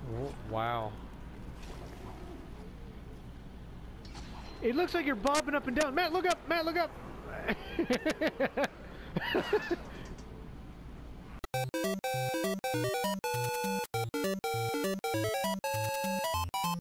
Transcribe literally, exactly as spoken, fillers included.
Oh, wow. It looks like you're bobbing up and down. Matt, look up! Matt, look up!